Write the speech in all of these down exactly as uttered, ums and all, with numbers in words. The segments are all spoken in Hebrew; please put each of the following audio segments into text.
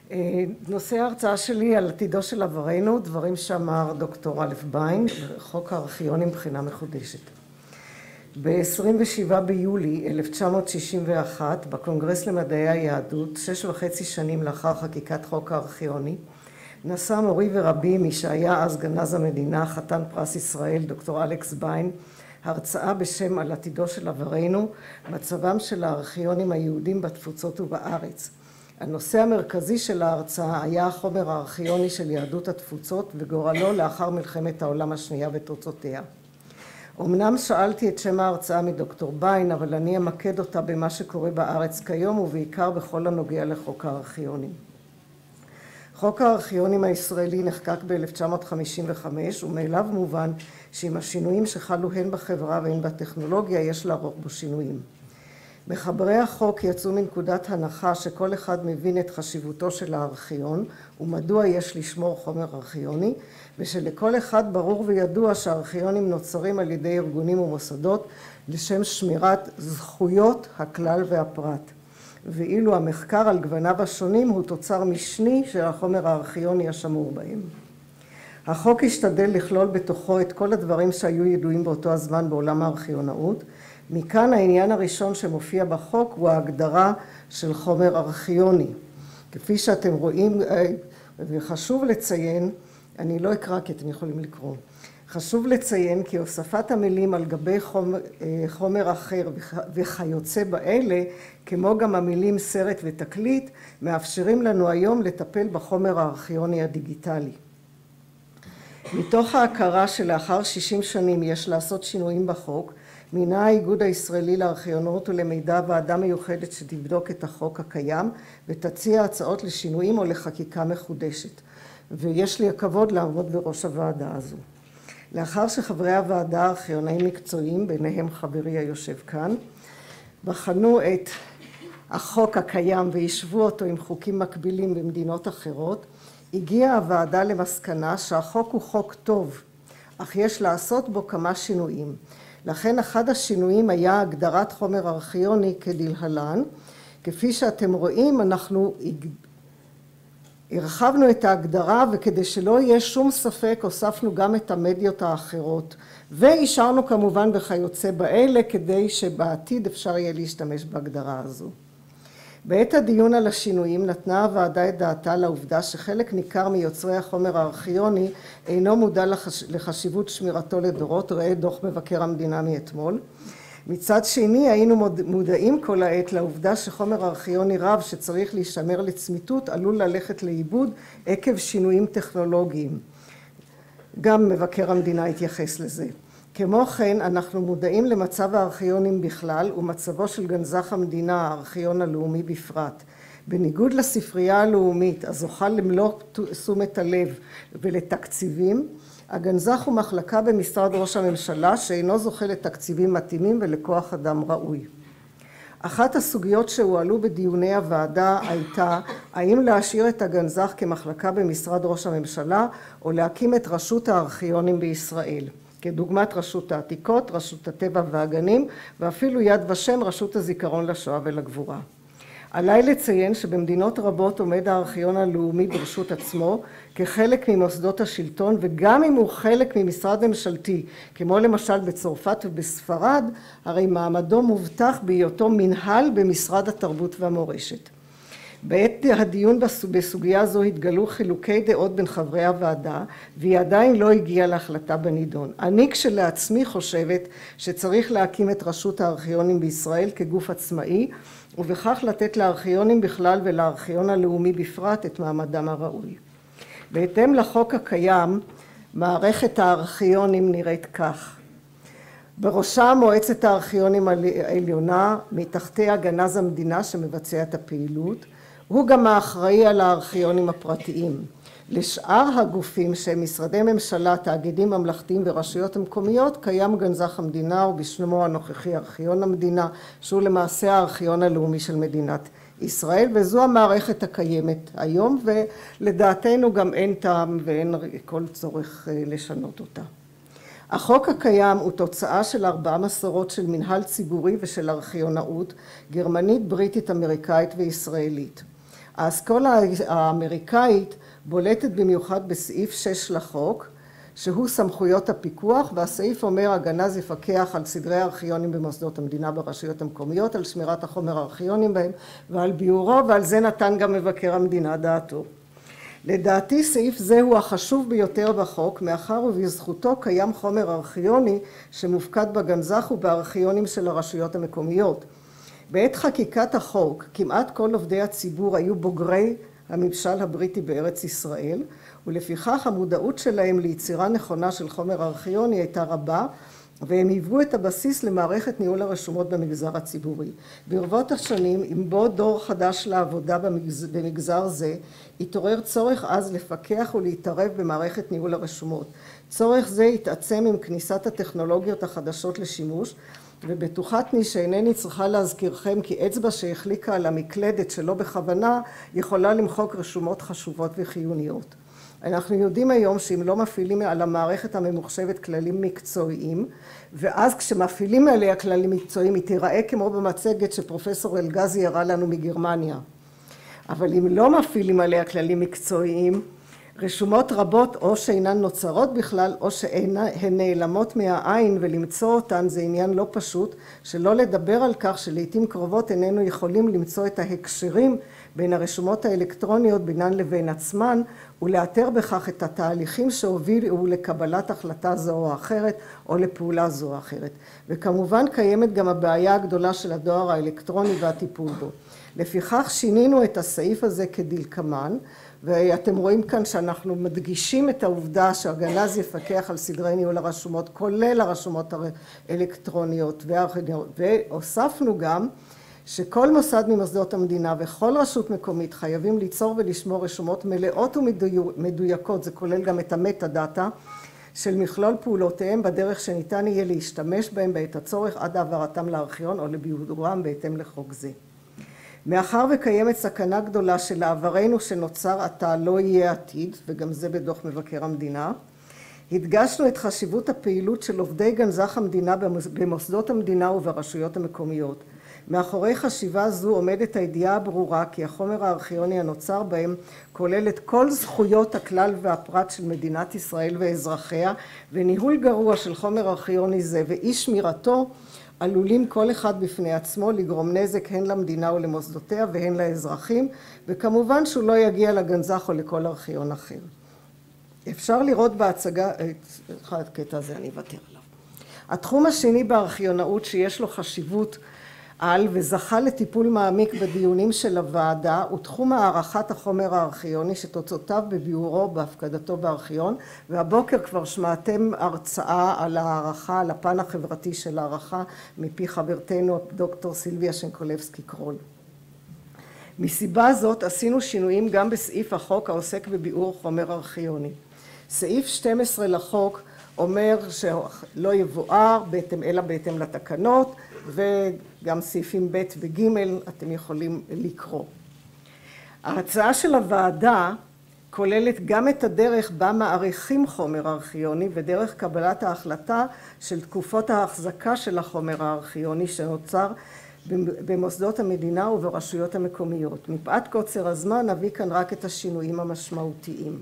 נושא ההרצאה שלי על עתידו של עברנו, דברים שאמר דוקטור א' ביין, חוק הארכיונים מבחינה מחודשת. ב-עשרים ושבעה ביולי אלף תשע מאות שישים ואחת, בקונגרס למדעי היהדות, שש וחצי שנים לאחר חקיקת חוק הארכיוני, נשא מורי ורבי, מי שהיה אז גנז המדינה, חתן פרס ישראל, דוקטור אלכס ביין, הרצאה בשם על עתידו של עברנו, מצבם של הארכיונים היהודים בתפוצות ובארץ. הנושא המרכזי של ההרצאה היה החומר הארכיוני של יהדות התפוצות וגורלו לאחר מלחמת העולם השנייה ותוצאותיה. אמנם שאלתי את שם ההרצאה מדוקטור ביין, אבל אני אמקד אותה במה שקורה בארץ כיום ובעיקר בכל הנוגע לחוק הארכיונים. חוק הארכיונים הישראלי נחקק ב-אלף תשע מאות חמישים וחמש ומאליו מובן שעם השינויים שחלו הן בחברה והן בטכנולוגיה יש לערוך בו שינויים. מחברי החוק יצאו מנקודת הנחה שכל אחד מבין את חשיבותו של הארכיון ומדוע יש לשמור חומר ארכיוני, ושלכל אחד ברור וידוע שהארכיונים נוצרים על ידי ארגונים ומוסדות לשם שמירת זכויות הכלל והפרט. ואילו המחקר על גווניו השונים הוא תוצר משני של החומר הארכיוני השמור בהם. החוק השתדל לכלול בתוכו את כל הדברים שהיו ידועים באותו הזמן בעולם הארכיונאות. מכאן העניין הראשון שמופיע בחוק הוא ההגדרה של חומר ארכיוני. כפי שאתם רואים, וחשוב לציין, אני לא אקרא כי אתם יכולים לקרוא, חשוב לציין כי הוספת המילים על גבי חומר, חומר אחר וכיוצא באלה, כמו גם המילים סרט ותקליט, מאפשרים לנו היום לטפל בחומר הארכיוני הדיגיטלי. מתוך ההכרה שלאחר שישים שנים יש לעשות שינויים בחוק, מינה האיגוד הישראלי לארכיונות ולמידע ועדה מיוחדת שתבדוק את החוק הקיים ותציע הצעות לשינויים או לחקיקה מחודשת. ויש לי הכבוד לעמוד בראש הוועדה הזו. לאחר שחברי הוועדה הארכיונאים מקצועיים, ביניהם חברי היושב כאן, בחנו את החוק הקיים וישבו אותו עם חוקים מקבילים במדינות אחרות, הגיעה הוועדה למסקנה שהחוק הוא חוק טוב, אך יש לעשות בו כמה שינויים. לכן אחד השינויים היה הגדרת חומר ארכיוני כדלהלן. כפי שאתם רואים, אנחנו הרחבנו את ההגדרה, וכדי שלא יהיה שום ספק הוספנו גם את המדיות האחרות, ואישרנו כמובן וכיוצא באלה כדי שבעתיד אפשר יהיה להשתמש בהגדרה הזו. בעת הדיון על השינויים נתנה הוועדה את דעתה לעובדה שחלק ניכר מיוצרי החומר הארכיוני אינו מודע לחש... לחשיבות שמירתו לדורות, ראה דוח מבקר המדינה מאתמול. מצד שני היינו מודעים כל העת לעובדה שחומר ארכיוני רב שצריך להישמר לצמיתות עלול ללכת לאיבוד עקב שינויים טכנולוגיים. גם מבקר המדינה התייחס לזה. כמו כן, אנחנו מודעים למצב הארכיונים בכלל ומצבו של גנזך המדינה, הארכיון הלאומי בפרט. בניגוד לספרייה הלאומית, הזוכה למלוא תשומת הלב ולתקציבים, הגנזך הוא מחלקה במשרד ראש הממשלה שאינו זוכה לתקציבים מתאימים ולכוח אדם ראוי. אחת הסוגיות שהועלו בדיוני הוועדה הייתה האם להשאיר את הגנזך כמחלקה במשרד ראש הממשלה או להקים את רשות הארכיונים בישראל. כדוגמת רשות העתיקות, רשות הטבע והגנים, ואפילו יד ושם רשות הזיכרון לשואה ולגבורה. עליי לציין שבמדינות רבות עומד הארכיון הלאומי ברשות עצמו, כחלק ממוסדות השלטון, וגם אם הוא חלק ממשרד ממשלתי, כמו למשל בצרפת ובספרד, הרי מעמדו מובטח בהיותו מנהל במשרד התרבות והמורשת. בעת הדיון בסוגיה זו התגלו חילוקי דעות בין חברי הוועדה, והיא עדיין לא הגיעה להחלטה בנידון. אני כשלעצמי חושבת שצריך להקים את רשות הארכיונים בישראל כגוף עצמאי, ובכך לתת לארכיונים בכלל ולארכיון הלאומי בפרט את מעמדם הראוי. בהתאם לחוק הקיים, מערכת הארכיונים נראית כך. בראשה מועצת הארכיונים העליונה, מתחתיה גנז המדינה שמבצע את הפעילות, הוא גם האחראי על הארכיונים הפרטיים. לשאר הגופים שהם משרדי ממשלה, תאגידים ממלכתיים ורשויות המקומיות, קיים גנזך המדינה ובשמו הנוכחי ארכיון המדינה, שהוא למעשה הארכיון הלאומי של מדינת ישראל, וזו המערכת הקיימת היום, ולדעתנו גם אין טעם ואין כל צורך לשנות אותה. החוק הקיים הוא תוצאה של ארבעה מסורות של מנהל ציבורי ושל ארכיונאות, גרמנית, בריטית, אמריקאית וישראלית. האסכולה האמריקאית בולטת במיוחד בסעיף שש לחוק, שהוא סמכויות הפיקוח, והסעיף אומר הגנז יפקח על סדרי הארכיונים במוסדות המדינה ברשויות המקומיות, על שמירת החומר הארכיונים בהם ועל ביורו, ועל זה נתן גם מבקר המדינה דעתו. לדעתי סעיף זה הוא החשוב ביותר בחוק, מאחר ובזכותו קיים חומר ארכיוני שמופקד בגנזך ובארכיונים של הרשויות המקומיות. בעת חקיקת החוק, כמעט כל עובדי הציבור היו בוגרי הממשל הבריטי בארץ ישראל, ולפיכך המודעות שלהם ליצירה נכונה של חומר ארכיוני הייתה רבה, והם היוו את הבסיס למערכת ניהול הרשומות במגזר הציבורי. ברבות השנים, עם בוא דור חדש לעבודה במגזר זה, התעורר צורך אז לפקח ולהתערב במערכת ניהול הרשומות. צורך זה התעצם עם כניסת הטכנולוגיות החדשות לשימוש, ובטוחתני שאינני צריכה להזכירכם כי אצבע שהחליקה על המקלדת שלא בכוונה יכולה למחוק רשומות חשובות וחיוניות. אנחנו יודעים היום שאם לא מפעילים על המערכת הממוחשבת כללים מקצועיים, ואז כשמפעילים עליה כללים מקצועיים היא תיראה כמו במצגת שפרופסור אלגזי הראה לנו מגרמניה. אבל אם לא מפעילים עליה כללים מקצועיים, רשומות רבות או שאינן נוצרות בכלל או שהן נעלמות מהעין, ולמצוא אותן זה עניין לא פשוט, שלא לדבר על כך שלעיתים קרובות איננו יכולים למצוא את ההקשרים בין הרשומות האלקטרוניות בינן לבין עצמן, ולאתר בכך את התהליכים שהובילו לקבלת החלטה זו או אחרת או לפעולה זו או אחרת. וכמובן קיימת גם הבעיה הגדולה של הדואר האלקטרוני והטיפול בו. לפיכך שינינו את הסעיף הזה כדלקמן, ואתם רואים כאן שאנחנו מדגישים את העובדה שהגנז יפקח על סדרי ניהול הרשומות, כולל הרשומות האלקטרוניות, והוספנו גם שכל מוסד ממוסדות המדינה וכל רשות מקומית חייבים ליצור ולשמור רשומות מלאות ומדויקות, זה כולל גם את המטה דאטה, של מכלול פעולותיהם בדרך שניתן יהיה להשתמש בהם בעת הצורך עד העברתם לארכיון או לביאורם בהתאם לחוק זה. מאחר וקיימת סכנה גדולה שלעברנו שנוצר עתה לא יהיה עתיד, וגם זה בדוח מבקר המדינה, הדגשנו את חשיבות הפעילות של עובדי גנזך המדינה במוסדות המדינה וברשויות המקומיות. מאחורי חשיבה זו עומדת הידיעה הברורה כי החומר הארכיוני הנוצר בהם כולל את כל זכויות הכלל והפרט של מדינת ישראל ואזרחיה, וניהול גרוע של חומר ארכיוני זה ואי שמירתו עלולים כל אחד בפני עצמו לגרום נזק הן למדינה ולמוסדותיה והן לאזרחים, וכמובן שהוא לא יגיע לגנזך או לכל ארכיון אחר. אפשר לראות בהצגה, את הקטע הזה אני אוותר עליו. התחום השני בארכיונאות שיש לו חשיבות על וזכה לטיפול מעמיק בדיונים של הוועדה הוא תחום הערכת החומר הארכיוני שתוצאותיו בביאורו בהפקדתו בארכיון, והבוקר כבר שמעתם הרצאה על הערכה, על הפן החברתי של הערכה מפי חברתנו דוקטור סילביה שנקולבסקי קרול. מסיבה זאת עשינו שינויים גם בסעיף החוק העוסק בביאור חומר ארכיוני. סעיף שתים עשרה לחוק אומר שלא יבואר בהתאם אלא בהתאם לתקנות, וגם סעיפים ב' וג' אתם יכולים לקרוא. ההצעה של הוועדה כוללת גם את הדרך בה מעריכים חומר ארכיוני ודרך קבלת ההחלטה של תקופות ההחזקה של החומר הארכיוני שנוצר במוסדות המדינה וברשויות המקומיות. מפאת קוצר הזמן נביא כאן רק את השינויים המשמעותיים.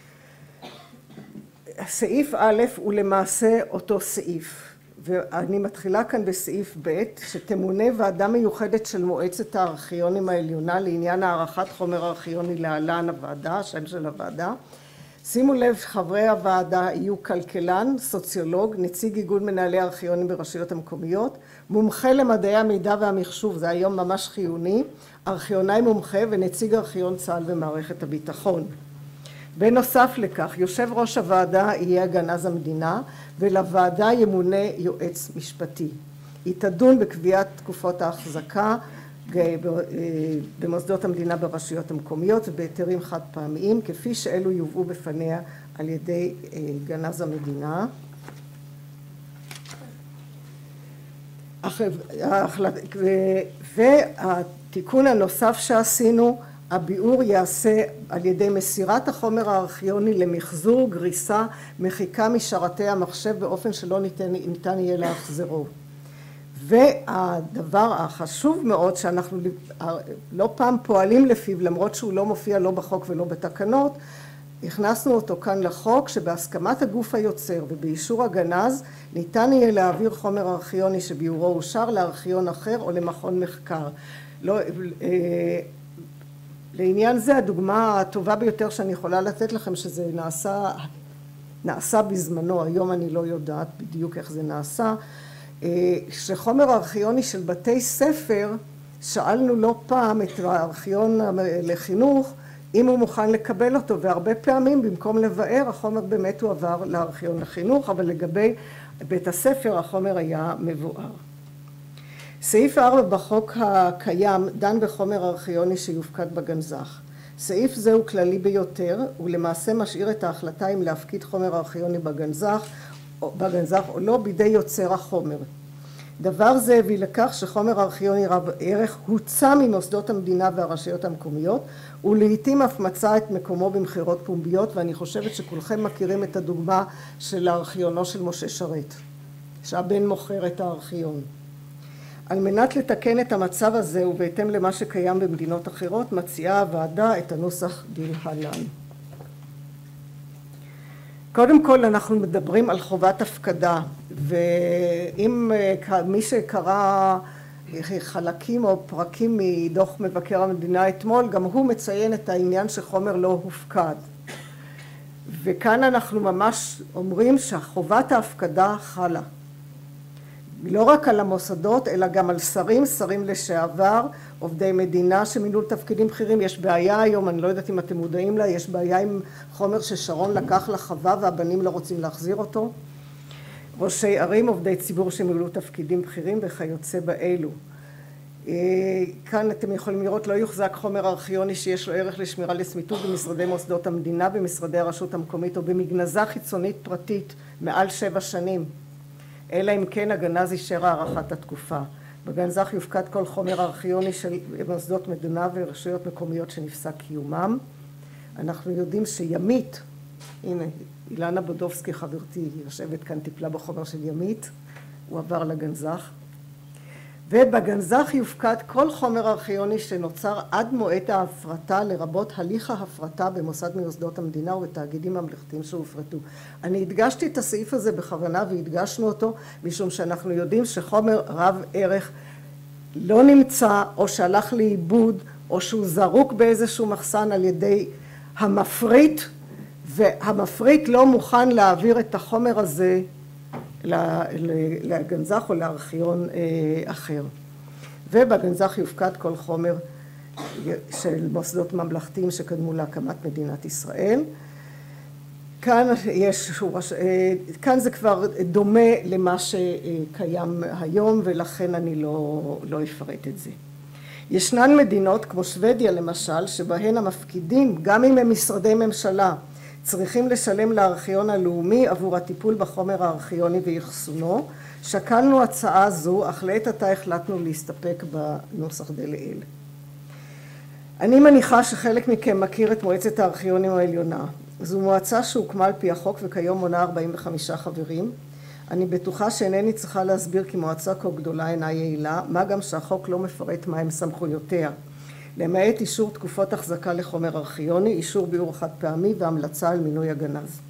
סעיף א' הוא למעשה אותו סעיף. ואני מתחילה כאן בסעיף ב' שתמונה ועדה מיוחדת של מועצת הארכיונים העליונה לעניין הערכת חומר ארכיוני להלן הוועדה, השם של הוועדה. שימו לב חברי הוועדה יהיו כלכלן, סוציולוג, נציג איגוד מנהלי ארכיונים ברשויות המקומיות, מומחה למדעי המידע והמחשוב, זה היום ממש חיוני, ארכיונאי מומחה ונציג ארכיון צה"ל ומערכת הביטחון. בנוסף לכך, יושב ראש הוועדה יהיה גנז המדינה, ולוועדה ימונה יועץ משפטי. היא תדון בקביעת תקופות ההחזקה במוסדות המדינה ברשויות המקומיות ובהיתרים חד פעמיים, כפי שאלו יובאו בפניה על ידי גנז המדינה. והתיקון הנוסף שעשינו, הביאור יעשה על ידי מסירת החומר הארכיוני למחזור, גריסה, מחיקה משרתי המחשב באופן שלא ניתן, ניתן יהיה להחזרו. והדבר החשוב מאוד שאנחנו לא פעם פועלים לפיו, למרות שהוא לא מופיע לא בחוק ולא בתקנות, הכנסנו אותו כאן לחוק, שבהסכמת הגוף היוצר ובאישור הגנז ניתן יהיה להעביר חומר ארכיוני שביורו אושר לארכיון אחר או למכון מחקר. לא, לעניין זה הדוגמה הטובה ביותר שאני יכולה לתת לכם, שזה נעשה, נעשה בזמנו, היום אני לא יודעת בדיוק איך זה נעשה, שחומר ארכיוני של בתי ספר, שאלנו לא פעם את הארכיון לחינוך אם הוא מוכן לקבל אותו, והרבה פעמים במקום לבאר החומר באמת הוא עבר לארכיון לחינוך, אבל לגבי בית הספר החומר היה מבואר. סעיף ארבע בחוק הקיים דן בחומר ארכיוני שיופקד בגנזך. סעיף זה הוא כללי ביותר, הוא למעשה משאיר את ההחלטה אם להפקיד חומר ארכיוני בגנזך או, בגנזך או לא בידי יוצר החומר. דבר זה הביא לכך שחומר ארכיוני רב ערך הוצא ממוסדות המדינה והרשויות המקומיות, ולעיתים אף מצא את מקומו במחירות פומביות, ואני חושבת שכולכם מכירים את הדוגמה של הארכיונו של משה שרת, שהבן מוכר את הארכיון. על מנת לתקן את המצב הזה ובהתאם למה שקיים במדינות אחרות, מציעה הוועדה את הנוסח דלהלן. קודם כל אנחנו מדברים על חובת הפקדה, ואם מי שקרא חלקים או פרקים מדוח מבקר המדינה אתמול, גם הוא מציין את העניין שחומר לא הופקד. וכאן אנחנו ממש אומרים שחובת ההפקדה חלה. לא רק על המוסדות, אלא גם על שרים, שרים לשעבר, עובדי מדינה שמילאו תפקידים בכירים. יש בעיה היום, אני לא יודעת אם אתם מודעים לה, יש בעיה עם חומר ששרון לקח לחווה והבנים לא רוצים להחזיר אותו. ראשי ערים, עובדי ציבור שמילאו תפקידים בכירים וכיוצא באלו. כאן אתם יכולים לראות, לא יוחזק חומר ארכיוני שיש לו ערך לשמירה לצמיתות במשרדי מוסדות המדינה, במשרדי הרשות המקומית או במגנזה חיצונית פרטית מעל שבע שנים. אלא אם כן הגנז אישר הארכת התקופה. בגנזך יופקד כל חומר ארכיוני של מוסדות מדינה ורשויות מקומיות שנפסק קיומם. אנחנו יודעים שימית, הנה אילנה בודובסקי חברתי, היא יושבת כאן, טיפלה בחומר של ימית, הוא עבר לגנזך. ובגנזך יופקד כל חומר ארכיוני שנוצר עד מועד ההפרטה, לרבות הליך ההפרטה במוסד ממוסדות המדינה ובתאגידים ממלכתיים שהופרטו. אני הדגשתי את הסעיף הזה בכוונה והדגשנו אותו, משום שאנחנו יודעים שחומר רב ערך לא נמצא, או שהלך לאיבוד, או שהוא זרוק באיזשהו מחסן על ידי המפריט, והמפריט לא מוכן להעביר את החומר הזה לגנזך או לארכיון אחר. ובגנזך יופקד כל חומר של מוסדות ממלכתיים שקדמו להקמת מדינת ישראל. כאן יש, כאן זה כבר דומה למה שקיים היום, ולכן אני לא, לא אפרט את זה. ישנן מדינות כמו שוודיה למשל, שבהן המפקידים, גם אם הם משרדי ממשלה, צריכים לשלם לארכיון הלאומי עבור הטיפול בחומר הארכיוני ואחסונו. שקלנו הצעה זו, אך לעת עתה החלטנו להסתפק בנוסח דלעיל. אני מניחה שחלק מכם מכיר את מועצת הארכיונים העליונה. זו מועצה שהוקמה על פי החוק וכיום מונה ארבעים וחמישה חברים. אני בטוחה שאינני צריכה להסביר כי מועצה כה גדולה אינה יעילה, מה גם שהחוק לא מפרט מהם סמכויותיה. למעט אישור תקופות החזקה לחומר ארכיוני, אישור ביאור חד פעמי והמלצה על מינוי הגנז.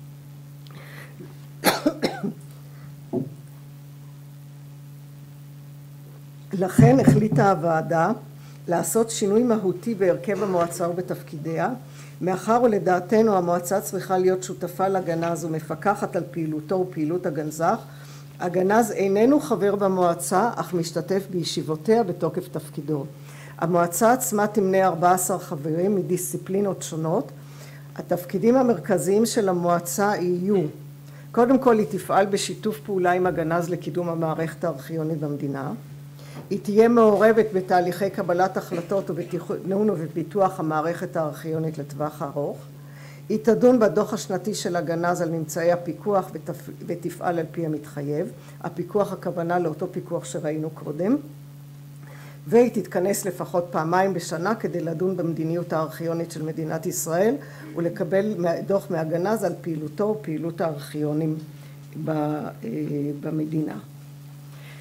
לכן החליטה הוועדה לעשות שינוי מהותי בהרכב המועצה ובתפקידיה, מאחר ולדעתנו המועצה צריכה להיות שותפה לגנז ומפקחת על פעילותו ופעילות הגנזך. הגנז איננו חבר במועצה, אך משתתף בישיבותיה בתוקף תפקידו. המועצה עצמה תמנה ארבעה עשר חברים מדיסציפלינות שונות. התפקידים המרכזיים של המועצה יהיו, קודם כל היא תפעל בשיתוף פעולה עם הגנז לקידום המערכת הארכיונית במדינה. היא תהיה מעורבת בתהליכי קבלת החלטות ובתכנון ובפיתוח המערכת הארכיונית לטווח הארוך. היא תדון בדוח השנתי של הגנז על ממצאי הפיקוח ותפעל על פי המתחייב. הפיקוח הכוונה לאותו פיקוח שראינו קודם. והיא תתכנס לפחות פעמיים בשנה כדי לדון במדיניות הארכיונית של מדינת ישראל ולקבל דוח מהגנז על פעילותו ופעילות הארכיונים במדינה.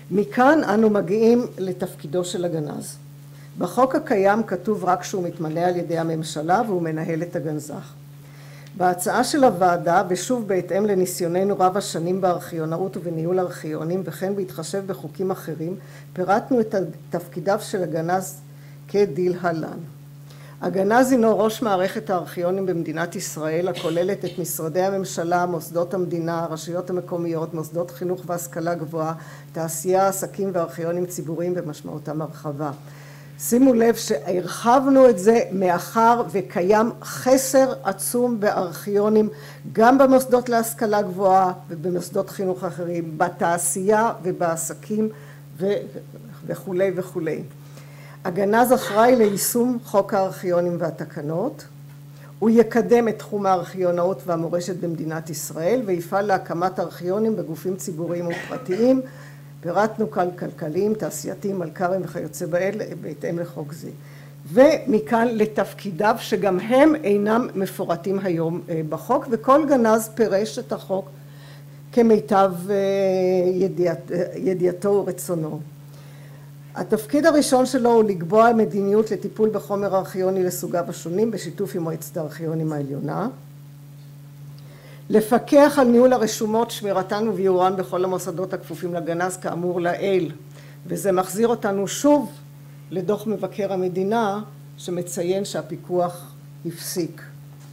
מכאן אנו מגיעים לתפקידו של הגנז. בחוק הקיים כתוב רק שהוא מתמנה על ידי הממשלה והוא מנהל את הגנזך. בהצעה של הוועדה, ושוב בהתאם לניסיוננו רב השנים בארכיונאות ובניהול ארכיונים, וכן בהתחשב בחוקים אחרים, פירטנו את תפקידיו של הגנז כדלהלן. הגנז הינו ראש מערכת הארכיונים במדינת ישראל, הכוללת את משרדי הממשלה, מוסדות המדינה, הרשויות המקומיות, מוסדות חינוך והשכלה גבוהה, תעשייה, עסקים וארכיונים ציבוריים במשמעותם הרחבה. שימו לב שהרחבנו את זה מאחר וקיים חסר עצום בארכיונים, גם במוסדות להשכלה גבוהה ובמוסדות חינוך אחרים, בתעשייה ובעסקים וכו' וכו'. הגנז אחראי ליישום חוק הארכיונים והתקנות, הוא יקדם את תחום הארכיונאות והמורשת במדינת ישראל ויפעל להקמת ארכיונים בגופים ציבוריים ופרטיים, פירטנו כאן כלכליים, תעשייתיים, מלכ"רים וכיוצא באלה בהתאם לחוק זה. ומכאן לתפקידיו שגם הם אינם מפורטים היום בחוק, וכל גנז פירש את החוק כמיטב ידיעת, ידיעתו ורצונו. התפקיד הראשון שלו הוא לקבוע מדיניות לטיפול בחומר ארכיוני לסוגיו השונים בשיתוף עם מועצת הארכיונים העליונה. לפקח על ניהול הרשומות, שמירתן וביאורן בכל המוסדות הכפופים לגנז כאמור לעיל, וזה מחזיר אותנו שוב לדוח מבקר המדינה שמציין שהפיקוח הפסיק.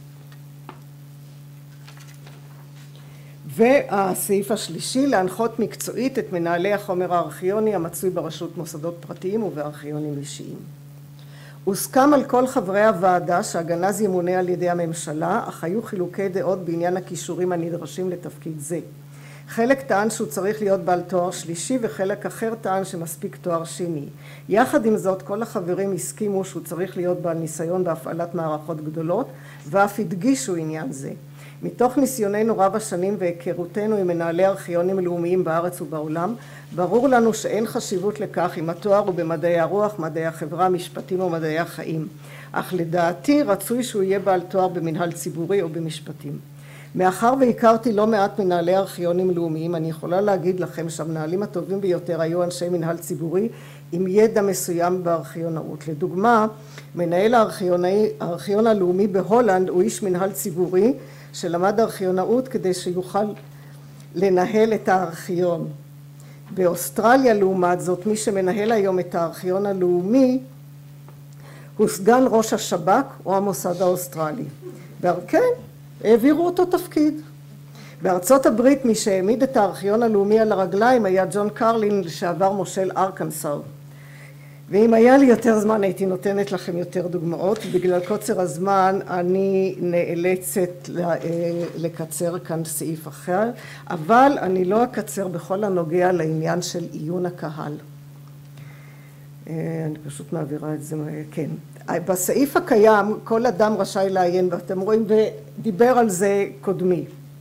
והסעיף השלישי, להנחות מקצועית את מנהלי החומר הארכיוני המצוי ברשות מוסדות פרטיים ובארכיונים אישיים. הוסכם על כל חברי הוועדה שהגנז ימונה על ידי הממשלה, אך היו חילוקי דעות בעניין הכישורים הנדרשים לתפקיד זה. חלק טען שהוא צריך להיות בעל תואר שלישי וחלק אחר טען שמספיק תואר שני. יחד עם זאת, כל החברים הסכימו שהוא צריך להיות בעל ניסיון בהפעלת מערכות גדולות, ואף הדגישו עניין זה. מתוך ניסיוננו רב השנים והיכרותנו עם מנהלי ארכיונים לאומיים בארץ ובעולם, ברור לנו שאין חשיבות לכך אם התואר הוא במדעי הרוח, מדעי החברה, משפטים או מדעי החיים. אך לדעתי רצוי שהוא יהיה בעל תואר במנהל ציבורי או במשפטים. מאחר והכרתי לא מעט מנהלי ארכיונים לאומיים, אני יכולה להגיד לכם שהמנהלים הטובים ביותר היו אנשי מנהל ציבורי עם ידע מסוים בארכיונאות. לדוגמה, מנהל הארכיון הלאומי בהולנד הוא איש מנהל ציבורי שלמד ארכיונאות כדי שיוכל לנהל את הארכיון. באוסטרליה לעומת זאת, מי שמנהל היום את הארכיון הלאומי הוא סגן ראש השב"כ או המוסד האוסטרלי. וכן, העבירו אותו תפקיד. בארצות הברית מי שהעמיד את הארכיון הלאומי על הרגליים היה ג'ון קרלין, לשעבר מושל ארקנסו. ואם היה לי יותר זמן הייתי נותנת לכם יותר דוגמאות, בגלל קוצר הזמן אני נאלצת לקצר כאן סעיף אחר, אבל אני לא אקצר בכל הנוגע לעניין של עיון הקהל. אני פשוט מעבירה את זה, כן. בסעיף הקיים כל אדם רשאי לעיין, ואתם רואים ודיבר על זה קודמי.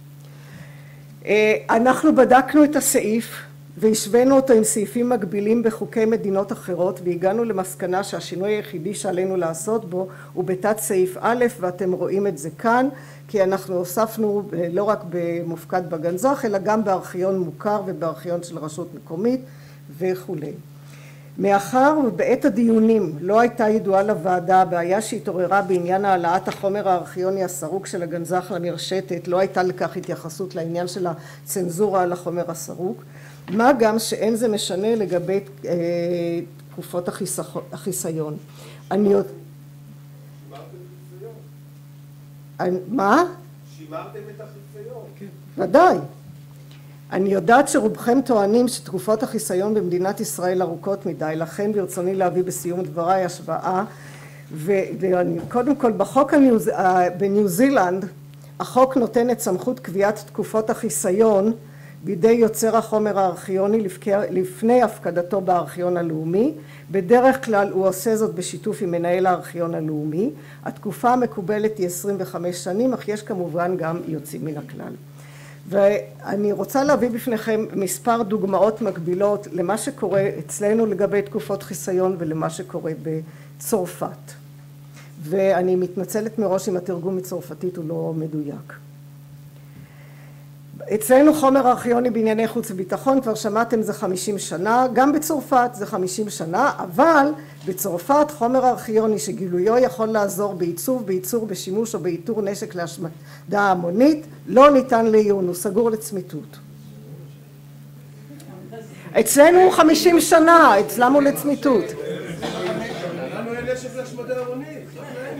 אנחנו בדקנו את הסעיף והשווינו אותו עם סעיפים מקבילים בחוקי מדינות אחרות, והגענו למסקנה שהשינוי היחידי שעלינו לעשות בו הוא בתת סעיף א', ואתם רואים את זה כאן, כי אנחנו הוספנו לא רק במופקד בגנזך, אלא גם בארכיון מוכר ובארכיון של רשות מקומית וכו'. מאחר ובעת הדיונים לא הייתה ידועה לוועדה הבעיה שהתעוררה בעניין העלאת החומר הארכיוני הסרוק של הגנזך למרשתת, לא הייתה לכך התייחסות לעניין של הצנזורה על החומר הסרוק, מה גם שאין זה משנה לגבי אה, תקופות החיסיון. אני עוד... שימרתם את החיסיון. מה? שימרתם את החיסיון. כן. ודאי. אני יודעת שרובכם טוענים שתקופות החיסיון במדינת ישראל ארוכות מדי, לכן ברצוני להביא בסיום דבריי השוואה, וקודם כל בחוק הניוז... בניו זילנד, החוק נותן את סמכות קביעת תקופות החיסיון בידי יוצר החומר הארכיוני לפני הפקדתו בארכיון הלאומי. בדרך כלל הוא עושה זאת בשיתוף עם מנהל הארכיון הלאומי. התקופה המקובלת היא עשרים וחמש שנים, אך יש כמובן גם יוצאים מן הכלל. ואני רוצה להביא בפניכם מספר דוגמאות מקבילות למה שקורה אצלנו לגבי תקופות חיסיון ולמה שקורה בצרפת. ואני מתנצלת מראש אם התרגום מצרפתית הוא לא מדויק. אצלנו חומר ארכיוני בענייני חוץ וביטחון, כבר שמעתם, זה חמישים שנה, גם בצרפת זה חמישים שנה, אבל בצרפת חומר ארכיוני שגילויו יכול לעזור בעיצוב, בייצור, בשימוש או באיתור נשק להשמדה המונית, לא ניתן לעיון, הוא סגור לצמיתות. אצלנו הוא חמישים שנה, אצלם הוא לצמיתות. לנו אין נשק להשמדה המונית.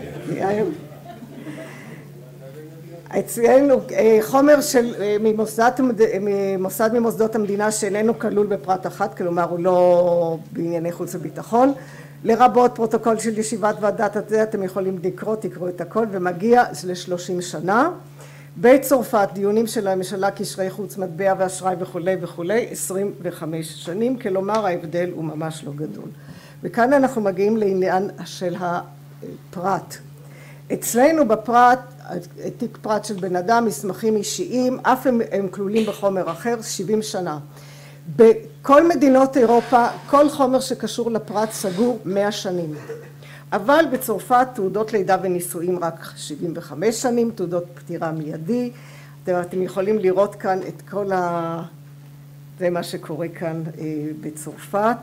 אצלנו חומר של ממוסד ממוסדות המדינה שאיננו כלול בפרט אחת, כלומר הוא לא בענייני חוץ וביטחון, לרבות פרוטוקול של ישיבת ועדת הזה, אתם יכולים לקרוא, תקראו את הכל, ומגיע ל-שלושים שנה. בצרפת דיונים של הממשלה קשרי חוץ, מטבע ואשראי וכולי וכולי, עשרים וחמש שנים, כלומר ההבדל הוא ממש לא גדול. וכאן אנחנו מגיעים לעניין של הפרט. אצלנו בפרט, תיק פרט של בן אדם, מסמכים אישיים, אף הם, הם כלולים בחומר אחר, שבעים שנה. בכל מדינות אירופה, כל חומר שקשור לפרט סגור מאה שנים. אבל בצרפת תעודות לידה ונישואים רק שבעים וחמש שנים, תעודות פטירה מיידי. אתם יכולים לראות כאן את כל ה... זה מה שקורה כאן בצרפת.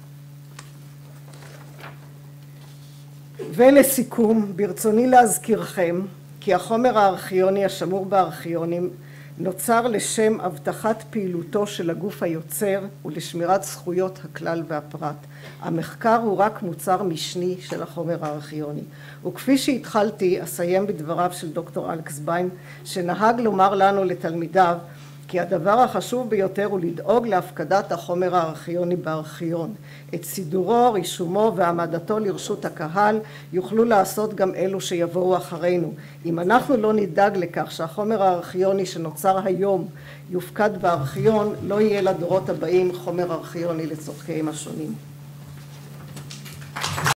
ולסיכום, ברצוני להזכירכם כי החומר הארכיוני השמור בארכיונים נוצר לשם הבטחת פעילותו של הגוף היוצר ולשמירת זכויות הכלל והפרט. המחקר הוא רק מוצר משני של החומר הארכיוני. וכפי שהתחלתי, אסיים בדבריו של דוקטור אלכס ביין, שנהג לומר לנו לתלמידיו, כי הדבר החשוב ביותר הוא לדאוג להפקדת החומר הארכיוני בארכיון. את סידורו, רישומו והעמדתו לרשות הקהל יוכלו לעשות גם אלו שיבואו אחרינו. אם אנחנו לא נדאג לכך שהחומר הארכיוני שנוצר היום יופקד בארכיון, לא יהיה לדורות הבאים חומר ארכיוני לצורכיהם השונים.